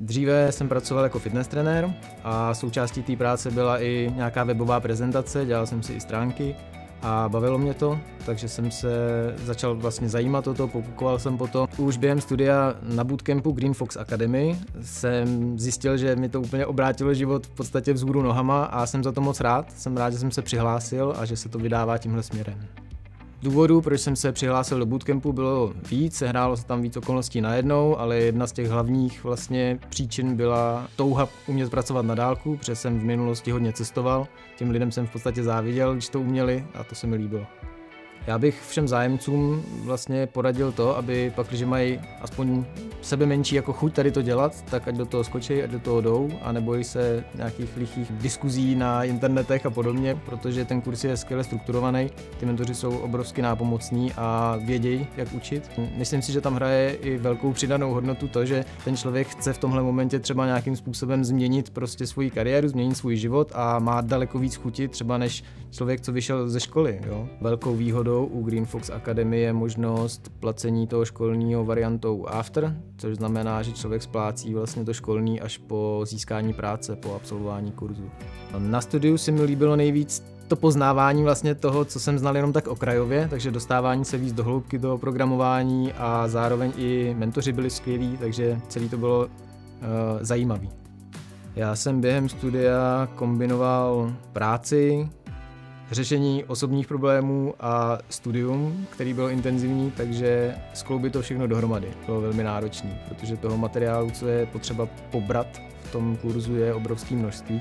Dříve jsem pracoval jako fitness trenér a součástí té práce byla i nějaká webová prezentace, dělal jsem si i stránky a bavilo mě to, takže jsem se začal vlastně zajímat o to, pokukoval jsem potom. Už během studia na bootcampu Green Fox Academy jsem zjistil, že mi to úplně obrátilo život v podstatě vzhůru nohama a jsem za to moc rád. Jsem rád, že jsem se přihlásil a že se to vydává tímhle směrem. Důvodů, proč jsem se přihlásil do bootcampu, bylo víc, sehrálo se tam víc okolností najednou, ale jedna z těch hlavních vlastně příčin byla touha umět pracovat na dálku, protože jsem v minulosti hodně cestoval, těm lidem jsem v podstatě záviděl, když to uměli a to se mi líbilo. Já bych všem zájemcům vlastně poradil to, aby pak, když mají aspoň sebe menší jako chuť tady to dělat, tak ať do toho skočí, ať do toho jdou a nebojí se nějakých lichých diskuzí na internetech a podobně, protože ten kurz je skvěle strukturovaný, ty mentoři jsou obrovsky nápomocní a vědějí, jak učit. Myslím si, že tam hraje i velkou přidanou hodnotu to, že ten člověk chce v tomhle momentě třeba nějakým způsobem změnit prostě svoji kariéru, změnit svůj život a má daleko víc chuti třeba než člověk, co vyšel ze školy. Jo? Velkou výhodou u Green Fox Academy je možnost placení toho školního variantou after, což znamená, že člověk splácí vlastně to školní až po získání práce, po absolvování kurzu. Na studiu se mi líbilo nejvíc to poznávání vlastně toho, co jsem znal jenom tak okrajově, takže dostávání se víc do hloubky toho programování a zároveň i mentoři byli skvělí, takže celý to bylo zajímavý. Já jsem během studia kombinoval práci, řešení osobních problémů a studium, který bylo intenzivní, takže skloubit to všechno dohromady bylo velmi náročné, protože toho materiálu, co je potřeba pobrat v tom kurzu, je obrovské množství.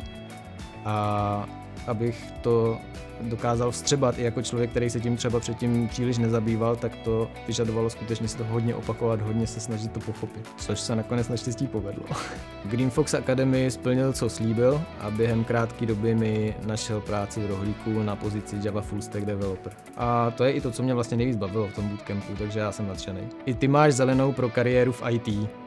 A abych to dokázal vstřebat i jako člověk, který se tím třeba předtím příliš nezabýval, tak to vyžadovalo skutečně si to hodně opakovat, hodně se snažit to pochopit, což se nakonec naštěstí povedlo. Green Fox Academy splnil, co slíbil a během krátké doby mi našel práci v rohlíku na pozici Java Full Stack Developer. A to je i to, co mě vlastně nejvíc bavilo v tom bootcampu, takže já jsem nadšený. I ty máš zelenou pro kariéru v IT.